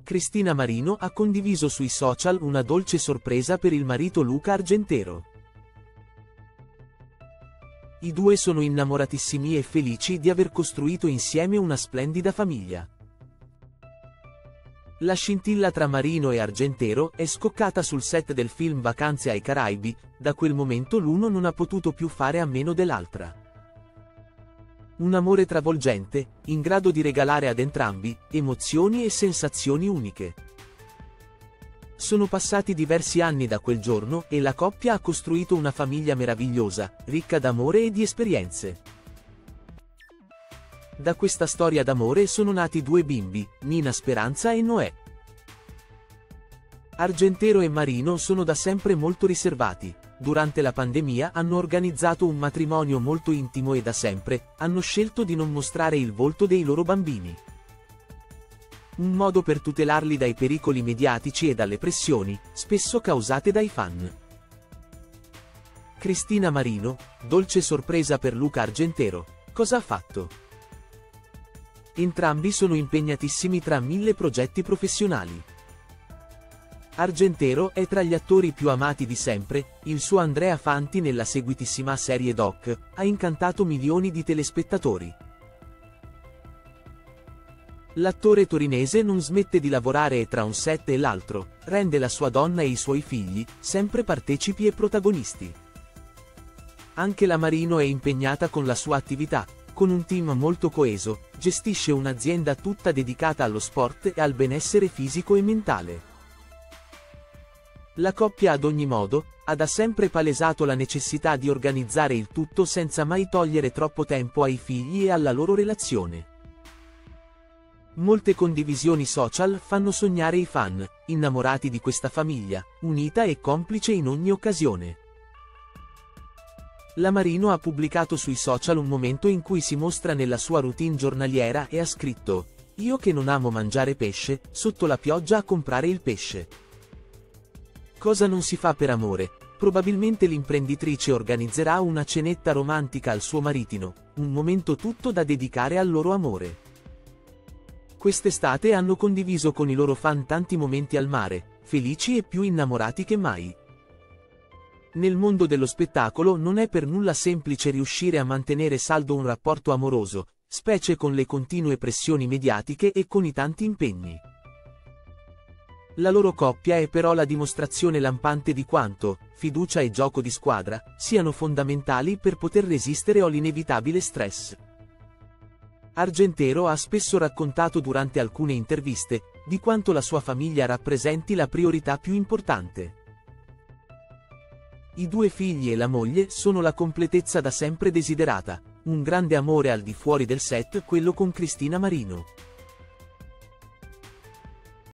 Cristina Marino ha condiviso sui social una dolce sorpresa per il marito Luca Argentero. I due sono innamoratissimi e felici di aver costruito insieme una splendida famiglia. La scintilla tra Marino e Argentero è scoccata sul set del film Vacanze ai Caraibi, da quel momento l'uno non ha potuto più fare a meno dell'altra. Un amore travolgente, in grado di regalare ad entrambi emozioni e sensazioni uniche. Sono passati diversi anni da quel giorno e la coppia ha costruito una famiglia meravigliosa, ricca d'amore e di esperienze. Da questa storia d'amore sono nati due bimbi, Nina Speranza e Noè. Argentero e Marino sono da sempre molto riservati. Durante la pandemia hanno organizzato un matrimonio molto intimo e da sempre hanno scelto di non mostrare il volto dei loro bambini. Un modo per tutelarli dai pericoli mediatici e dalle pressioni, spesso causate dai fan. Cristina Marino, dolce sorpresa per Luca Argentero, cosa ha fatto? Entrambi sono impegnatissimi tra 1000 progetti professionali. Argentero è tra gli attori più amati di sempre, il suo Andrea Fanti nella seguitissima serie Doc ha incantato milioni di telespettatori. L'attore torinese non smette di lavorare e tra un set e l'altro, rende la sua donna e i suoi figli sempre partecipi e protagonisti. Anche la Marino è impegnata con la sua attività, con un team molto coeso, gestisce un'azienda tutta dedicata allo sport e al benessere fisico e mentale. La coppia ad ogni modo, ha da sempre palesato la necessità di organizzare il tutto senza mai togliere troppo tempo ai figli e alla loro relazione. Molte condivisioni social fanno sognare i fan, innamorati di questa famiglia, unita e complice in ogni occasione. La Marino ha pubblicato sui social un momento in cui si mostra nella sua routine giornaliera e ha scritto: "Io che non amo mangiare pesce, sotto la pioggia a comprare il pesce". Cosa non si fa per amore? Probabilmente l'imprenditrice organizzerà una cenetta romantica al suo maritino, un momento tutto da dedicare al loro amore. Quest'estate hanno condiviso con i loro fan tanti momenti al mare, felici e più innamorati che mai. Nel mondo dello spettacolo non è per nulla semplice riuscire a mantenere saldo un rapporto amoroso, specie con le continue pressioni mediatiche e con i tanti impegni. La loro coppia è però la dimostrazione lampante di quanto fiducia e gioco di squadra siano fondamentali per poter resistere all'inevitabile stress. Argentero ha spesso raccontato durante alcune interviste di quanto la sua famiglia rappresenti la priorità più importante. I due figli e la moglie sono la completezza da sempre desiderata, un grande amore al di fuori del set, quello con Cristina Marino.